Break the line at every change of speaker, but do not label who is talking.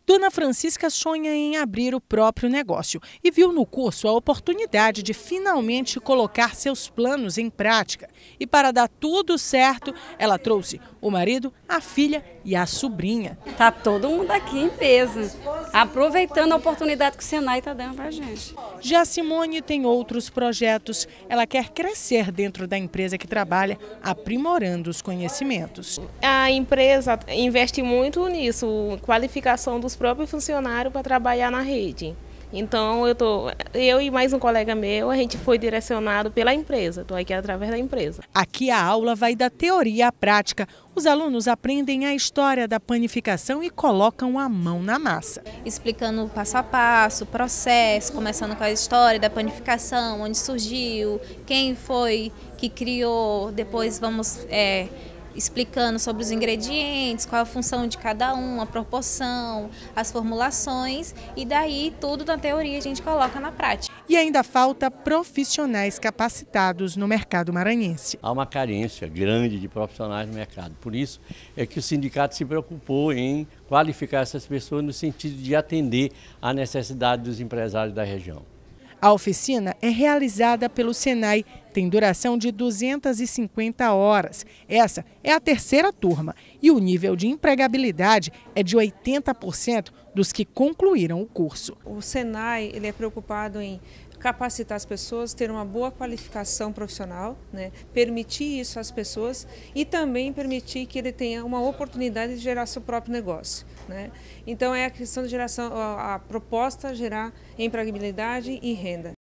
Dona Francisca sonha em abrir o próprio negócio e viu no curso a oportunidade de finalmente colocar seus planos em prática. E para dar tudo certo, ela trouxe o marido, a filha e a sobrinha.
Tá todo mundo aqui em peso, aproveitando a oportunidade que o Senai está dando para a gente.
Já Simone tem outros projetos. Ela quer crescer dentro da empresa que trabalha, aprimorando os conhecimentos.
A empresa investe muito nisso, qualificação dos próprios funcionários para trabalhar na rede. Então eu e mais um colega meu, a gente foi direcionado pela empresa, estou aqui através da empresa.
Aqui a aula vai da teoria à prática. Os alunos aprendem a história da panificação e colocam a mão na massa.
Explicando o passo a passo, o processo, começando com a história da panificação, onde surgiu, quem foi que criou, depois vamos explicando sobre os ingredientes, qual a função de cada um, a proporção, as formulações e daí tudo na teoria a gente coloca na prática.
E ainda falta profissionais capacitados no mercado maranhense.
Há uma carência grande de profissionais no mercado, por isso é que o sindicato se preocupou em qualificar essas pessoas no sentido de atender à necessidade dos empresários da região.
A oficina é realizada pelo Senai, tem duração de 250 horas. Essa é a terceira turma e o nível de empregabilidade é de 80% dos que concluíram o curso.
O Senai ele é preocupado em capacitar as pessoas, ter uma boa qualificação profissional, né? Permitir isso às pessoas e também permitir que ele tenha uma oportunidade de gerar seu próprio negócio, né? Então é a questão de geração, a proposta gerar empregabilidade e renda.